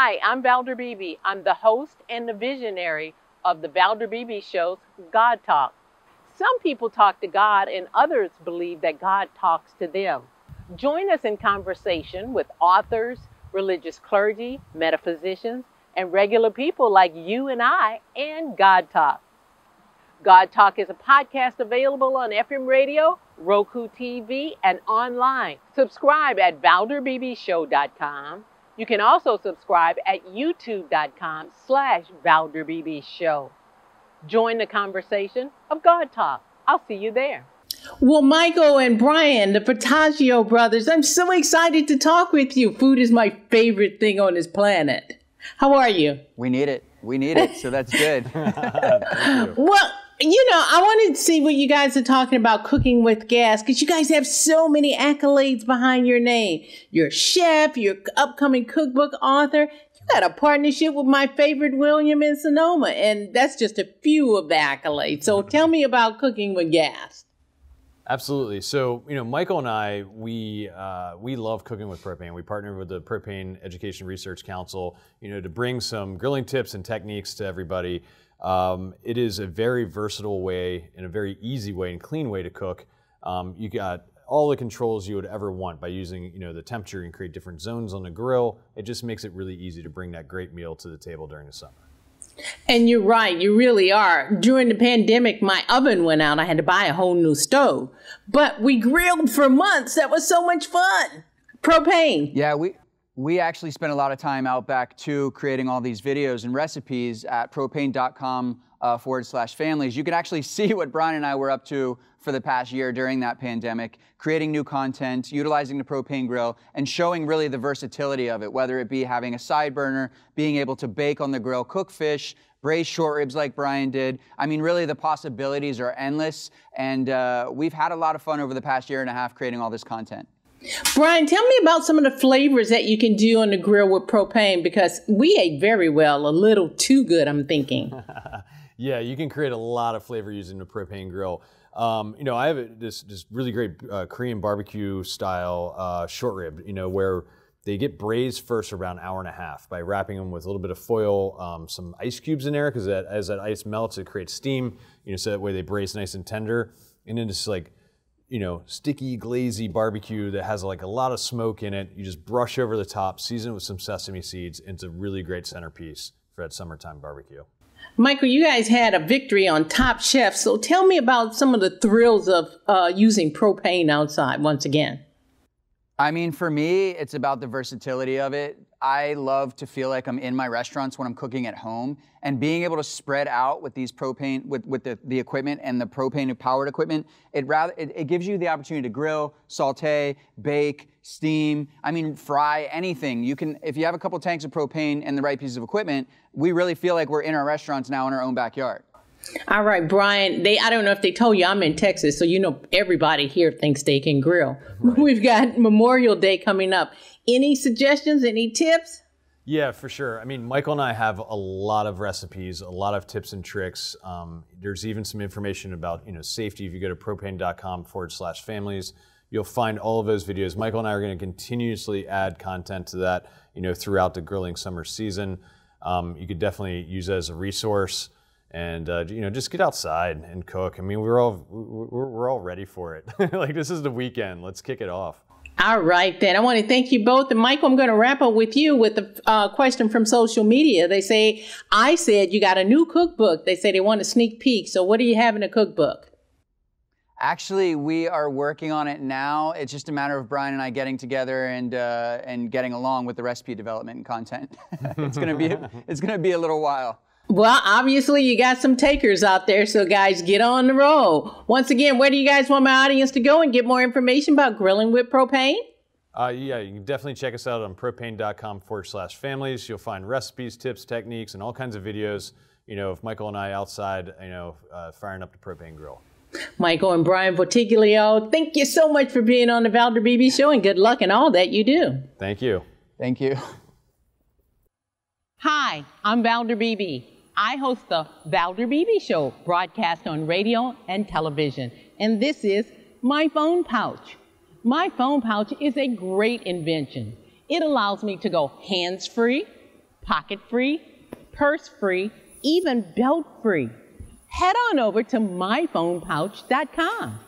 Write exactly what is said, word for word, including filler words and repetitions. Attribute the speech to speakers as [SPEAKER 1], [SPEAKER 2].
[SPEAKER 1] Hi, I'm Valder Beebe. I'm the host and the visionary of the Valder Beebe Show's God Talk. Some people talk to God and others believe that God talks to them. Join us in conversation with authors, religious clergy, metaphysicians, and regular people like you and I and God Talk. God Talk is a podcast available on F M radio, Roku T V, and online. Subscribe at valder beebe show dot com. You can also subscribe at youtube dot com slash valder beebe show. Join the conversation of God Talk. I'll see you there.
[SPEAKER 2] Well, Michael and Brian, the Portaggio brothers, I'm so excited to talk with you. Food is my favorite thing on this planet. How are you?
[SPEAKER 3] We need it. We need it, so that's good.
[SPEAKER 2] Well, you know, I wanted to see what you guys are talking about cooking with gas, because you guys have so many accolades behind your name. You're a chef, you're an upcoming cookbook author. You got a partnership with my favorite William in Sonoma, and that's just a few of the accolades. So tell me about cooking with gas.
[SPEAKER 4] Absolutely. So, you know, Michael and I, we uh, we love cooking with propane. We partnered with the Propane Education Research Council, you know, to bring some grilling tips and techniques to everybody. Um, it is a very versatile way and a very easy way and clean way to cook. Um, you got all the controls you would ever want by using, you know, the temperature and create different zones on the grill. It just makes it really easy to bring that great meal to the table during the summer.
[SPEAKER 2] And you're right, you really are. During the pandemic, my oven went out. I had to buy a whole new stove. But we grilled for months. That was so much fun. Propane.
[SPEAKER 3] Yeah, we we actually spent a lot of time out back too, creating all these videos and recipes at propane dot com uh, forward slash families. You can actually see what Brian and I were up to for the past year during that pandemic, creating new content, utilizing the propane grill, and showing really the versatility of it, whether it be having a side burner, being able to bake on the grill, cook fish, braise short ribs like Brian did. I mean, really the possibilities are endless, and uh, we've had a lot of fun over the past year and a half creating all this content.
[SPEAKER 2] Brian, tell me about some of the flavors that you can do on the grill with propane, because we ate very well, a little too good, I'm thinking.
[SPEAKER 4] Yeah, you can create a lot of flavor using the propane grill. Um, you know, I have a, this, this really great uh, Korean barbecue style uh, short rib, you know, where they get braised first for about an hour and a half by wrapping them with a little bit of foil, um, some ice cubes in there, because as that ice melts, it creates steam, you know, so that way they braise nice and tender. And then just like, you know, sticky, glazy barbecue that has like a lot of smoke in it. You just brush over the top, season it with some sesame seeds, and it's a really great centerpiece for that summertime barbecue.
[SPEAKER 2] Michael, you guys had a victory on Top Chef, so tell me about some of the thrills of uh, using propane outside once again.
[SPEAKER 3] I mean, for me, it's about the versatility of it. I love to feel like I'm in my restaurants when I'm cooking at home, and being able to spread out with these propane, with, with the, the equipment and the propane powered equipment, it rather it, it gives you the opportunity to grill, saute, bake, steam, I mean, fry, anything. You can, if you have a couple tanks of propane and the right pieces of equipment, we really feel like we're in our restaurants now in our own backyard.
[SPEAKER 2] All right, Brian, they, I don't know if they told you I'm in Texas, so you know everybody here thinks they can grill. Right. We've got Memorial Day coming up. Any suggestions, any tips?
[SPEAKER 4] Yeah, for sure. I mean, Michael and I have a lot of recipes, a lot of tips and tricks. Um, there's even some information about, you know, safety. If you go to propane dot com forward slash families, you'll find all of those videos. Michael and I are going to continuously add content to that, you know, throughout the grilling summer season. Um, you could definitely use it as a resource. And, uh, you know, just get outside and cook. I mean, we're all, we're, we're all ready for it. Like, this is the weekend. Let's kick it off.
[SPEAKER 2] All right, then. I want to thank you both. And, Michael, I'm going to wrap up with you with a uh, question from social media. They say, I said you got a new cookbook. They say they want a sneak peek. So what do you have in a cookbook?
[SPEAKER 3] Actually, we are working on it now. It's just a matter of Brian and I getting together and uh, and getting along with the recipe development and content. It's going to be it's going to be a little while.
[SPEAKER 2] Well, obviously, you got some takers out there, so guys, get on the roll. Once again, where do you guys want my audience to go and get more information about grilling with propane?
[SPEAKER 4] Uh, yeah, you can definitely check us out on propane dot com forward slash families. You'll find recipes, tips, techniques, and all kinds of videos, you know, of Michael and I outside, you know, uh, firing up the propane grill.
[SPEAKER 2] Michael and Brian Portaggio, thank you so much for being on the Valder Beebe Show, and good luck in all that you do.
[SPEAKER 4] Thank you.
[SPEAKER 3] Thank you.
[SPEAKER 1] Hi, I'm Valder Beebe. I host the Valder Beebe Show, broadcast on radio and television. And this is my phone pouch. My phone pouch is a great invention. It allows me to go hands-free,
[SPEAKER 2] pocket free, purse free, even belt free. Head on over to my phone pouch dot com.